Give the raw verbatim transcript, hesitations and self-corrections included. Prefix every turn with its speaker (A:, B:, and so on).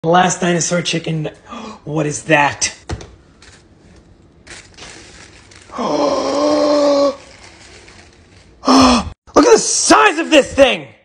A: Last dinosaur chicken. What is that? Look at the size of this thing!